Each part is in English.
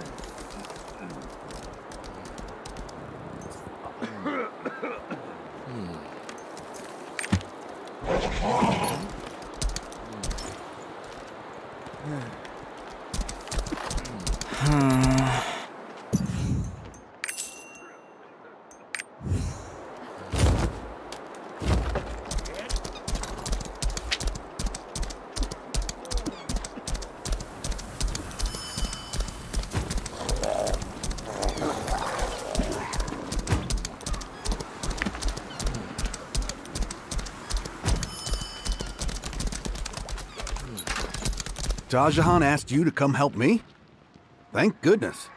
Shah asked you to come help me? Thank goodness.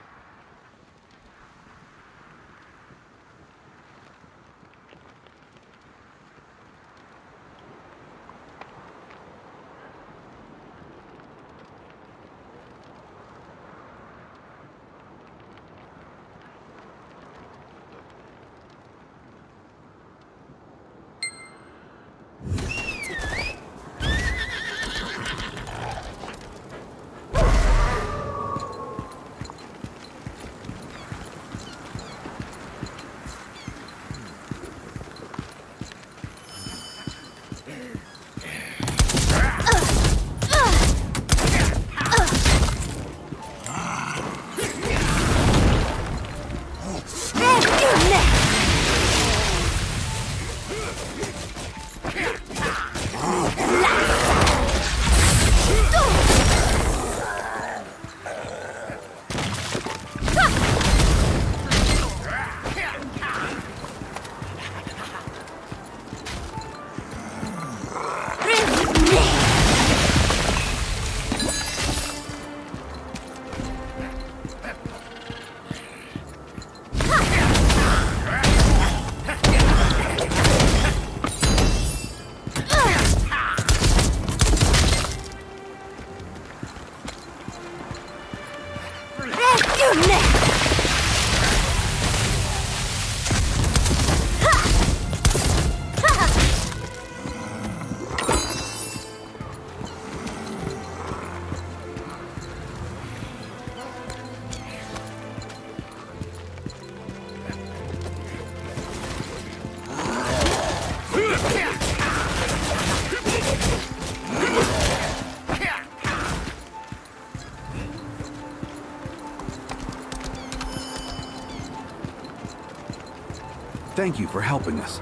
Thank you for helping us.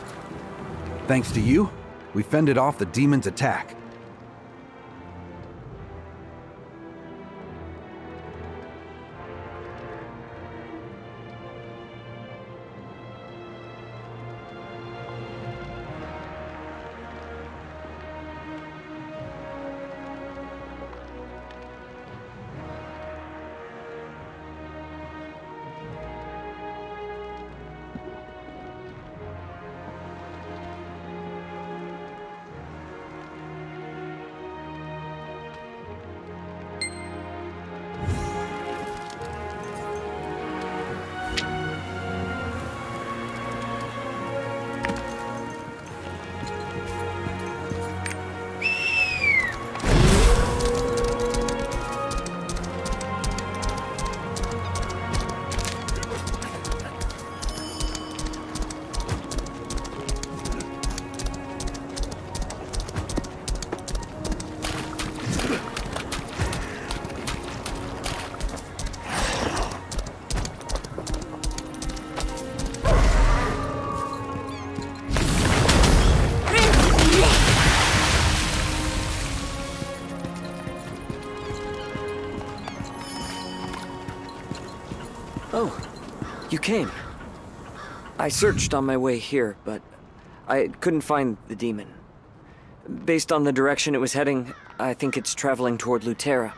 Thanks to you, we fended off the demon's attack. Oh, you came. I searched on my way here, but I couldn't find the demon. Based on the direction it was heading, I think it's traveling toward Lutera.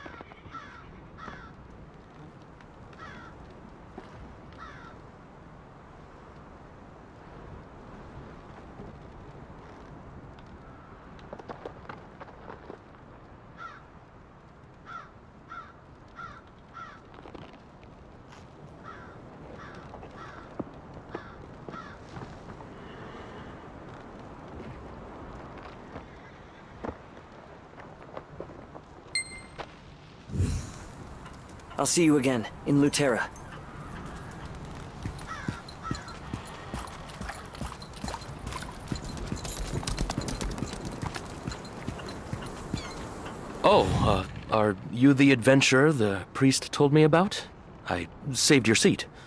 I'll see you again in Lutera. Oh, are you the adventurer the priest told me about? I saved your seat.